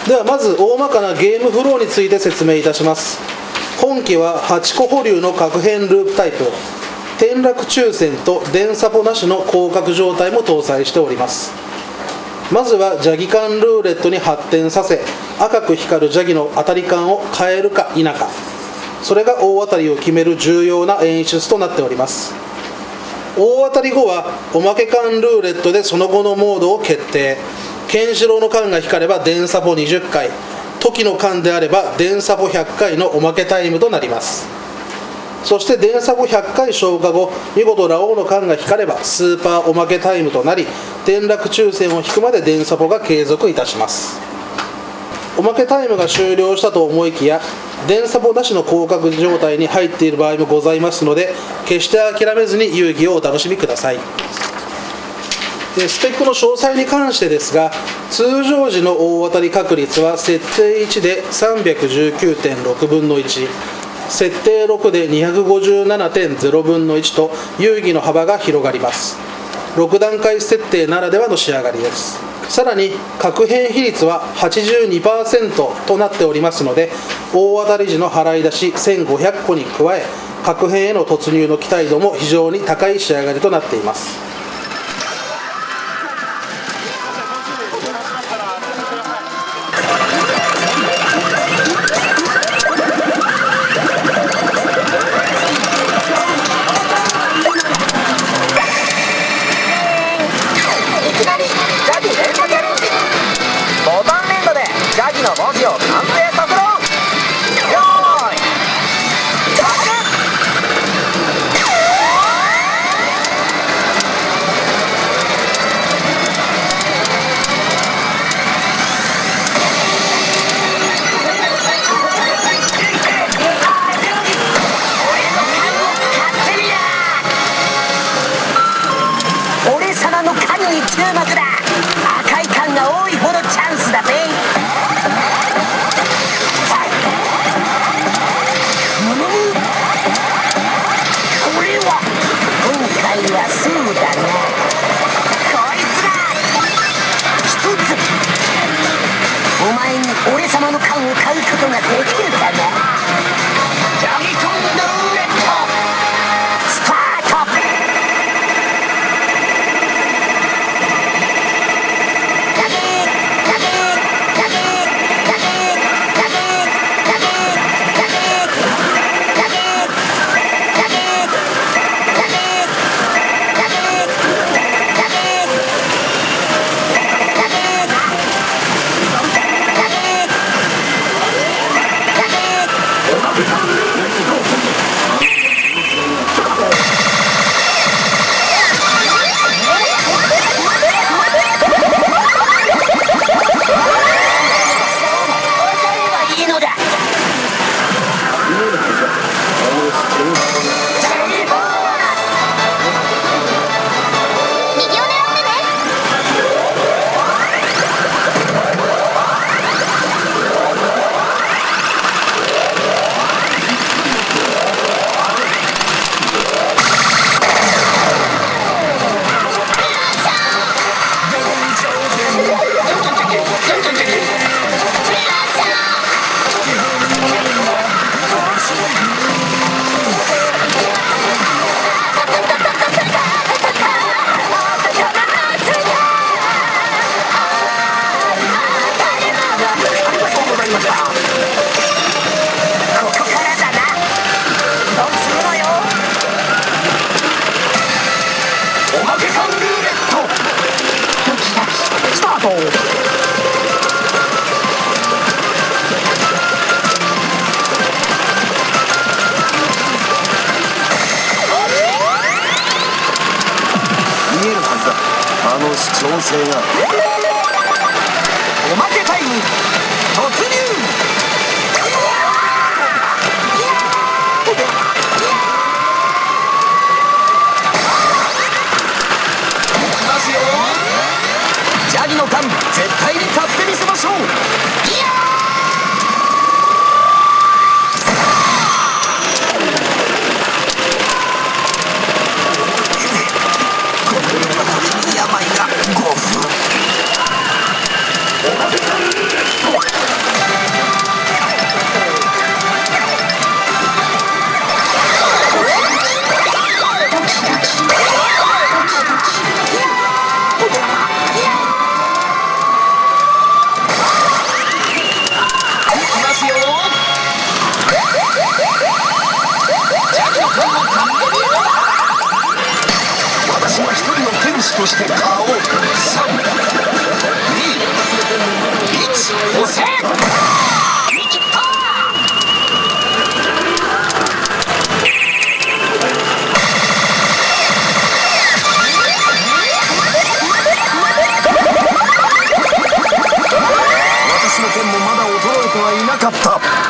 ではまず大まかなゲームフローについて説明いたします。本機は8個保留の各変ループタイプ、転落抽選と電サポなしの広角状態も搭載しております。まずは邪気感ルーレットに発展させ、赤く光る邪気の当たり感を変えるか否か、それが大当たりを決める重要な演出となっております。大当たり後はおまけ感ルーレットでその後のモードを決定。ケンシロウの感が光れば電サポ20回、時の感であれば電サポ100回のおまけタイムとなります。そして電サポ100回消化後、見事ラオウの感が光ればスーパーおまけタイムとなり、転落抽選を引くまで電サポが継続いたします。おまけタイムが終了したと思いきや、電サポなしの広角状態に入っている場合もございますので、決して諦めずに遊戯をお楽しみください。スペックの詳細に関してですが、通常時の大当たり確率は設定1で 319.6 分の1、設定6で 257.0 分の1と遊戯の幅が広がります。6段階設定ならではの仕上がりです。さらに確変比率は 82% となっておりますので、大当たり時の払い出し1500個に加え、確変への突入の期待度も非常に高い仕上がりとなっています。 調整がおまけタイム突入。ジャギの勘絶対に勝ってみせましょう。病が5分。 士として顔を3、2、1、押せ。見切った。私の剣もまだ衰えてはいなかった。